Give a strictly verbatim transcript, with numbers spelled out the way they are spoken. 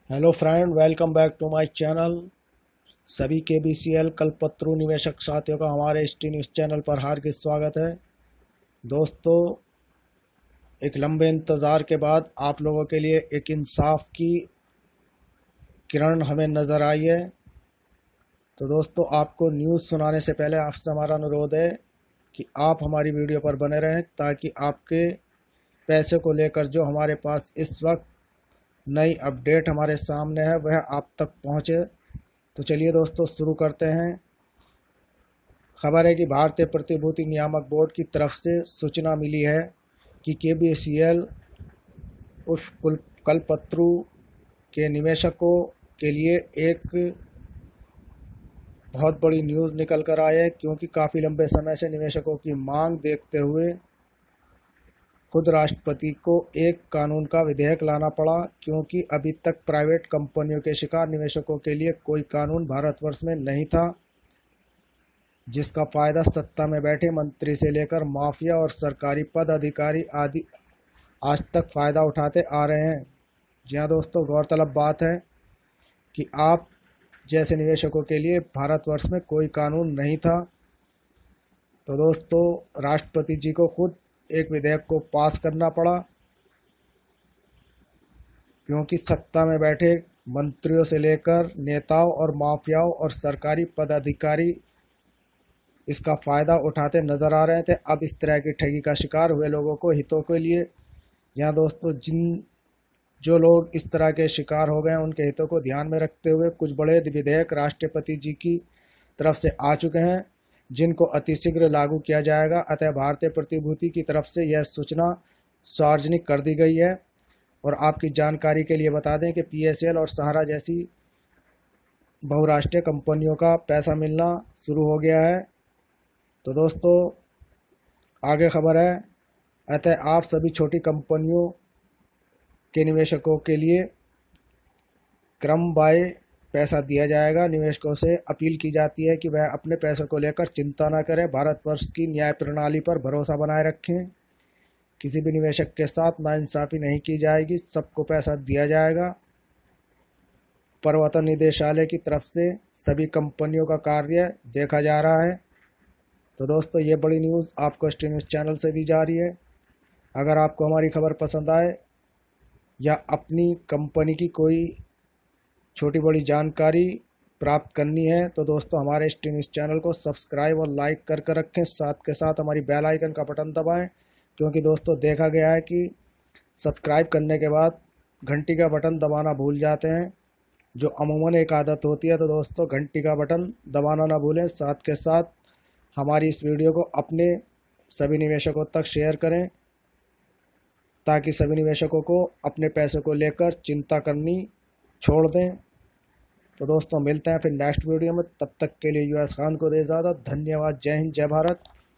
Hello friend, welcome back to my channel. सभी के B C L कल्पतरु निवेशक साथियों का हमारे एस टी न्यूज़ चैनल पर हार्दिक स्वागत है। दोस्तों, एक लंबे इंतज़ार के बाद आप लोगों के लिए एक इंसाफ की किरण हमें नज़र आई है। तो दोस्तों, आपको न्यूज़ सुनाने से पहले आपसे हमारा अनुरोध है कि आप हमारी वीडियो पर बने रहें ताकि आपके पैसे को लेकर जो हमारे पास इस वक्त नई अपडेट हमारे सामने है वह आप तक पहुंचे। तो चलिए दोस्तों, शुरू करते हैं। खबर है कि भारतीय प्रतिभूति नियामक बोर्ड की तरफ से सूचना मिली है कि के बी सी एल उर्फ कल्पतरु के निवेशकों के लिए एक बहुत बड़ी न्यूज़ निकल कर आई है, क्योंकि काफ़ी लंबे समय से निवेशकों की मांग देखते हुए खुद राष्ट्रपति को एक कानून का विधेयक लाना पड़ा, क्योंकि अभी तक प्राइवेट कंपनियों के शिकार निवेशकों के लिए कोई कानून भारतवर्ष में नहीं था, जिसका फ़ायदा सत्ता में बैठे मंत्री से लेकर माफिया और सरकारी पद अधिकारी आदि आज तक फ़ायदा उठाते आ रहे हैं। जी हाँ दोस्तों, गौरतलब बात है कि आप जैसे निवेशकों के लिए भारतवर्ष में कोई कानून नहीं था। तो दोस्तों, राष्ट्रपति जी को खुद एक विधेयक को पास करना पड़ा, क्योंकि सत्ता में बैठे मंत्रियों से लेकर नेताओं और माफियाओं और सरकारी पदाधिकारी इसका फ़ायदा उठाते नज़र आ रहे थे। अब इस तरह की ठगी का शिकार हुए लोगों को हितों के लिए, यहाँ दोस्तों जिन जो लोग इस तरह के शिकार हो गए हैं उनके हितों को ध्यान में रखते हुए कुछ बड़े विधेयक राष्ट्रपति जी की तरफ से आ चुके हैं, जिनको अतिशीघ्र लागू किया जाएगा। अतः भारतीय प्रतिभूति की तरफ से यह सूचना सार्वजनिक कर दी गई है। और आपकी जानकारी के लिए बता दें कि पी एस एल और सहारा जैसी बहुराष्ट्रीय कंपनियों का पैसा मिलना शुरू हो गया है। तो दोस्तों, आगे खबर है, अतः आप सभी छोटी कंपनियों के निवेशकों के लिए क्रम बाय पैसा दिया जाएगा। निवेशकों से अपील की जाती है कि वह अपने पैसों को लेकर चिंता न करें, भारतवर्ष की न्याय प्रणाली पर भरोसा बनाए रखें। किसी भी निवेशक के साथ नाइंसाफ़ी नहीं की जाएगी, सबको पैसा दिया जाएगा। प्रवर्तन निदेशालय की तरफ से सभी कंपनियों का कार्य देखा जा रहा है। तो दोस्तों, ये बड़ी न्यूज़ आपको एस टी न्यूज़ चैनल से दी जा रही है। अगर आपको हमारी खबर पसंद आए या अपनी कंपनी की कोई छोटी बड़ी जानकारी प्राप्त करनी है तो दोस्तों हमारे एस टी न्यूज़ चैनल को सब्सक्राइब और लाइक कर कर रखें। साथ के साथ हमारी बेल आइकन का बटन दबाएं, क्योंकि दोस्तों देखा गया है कि सब्सक्राइब करने के बाद घंटी का बटन दबाना भूल जाते हैं, जो अमूमन एक आदत होती है। तो दोस्तों, घंटी का बटन दबाना ना भूलें। साथ के साथ हमारी इस वीडियो को अपने सभी निवेशकों तक शेयर करें, ताकि सभी निवेशकों को अपने पैसों को लेकर चिंता करनी छोड़ दें। तो दोस्तों, मिलते हैं फिर नेक्स्ट वीडियो में। तब तक के लिए यूएस खान को दे इजाज़त। धन्यवाद। जय हिंद, जय भारत।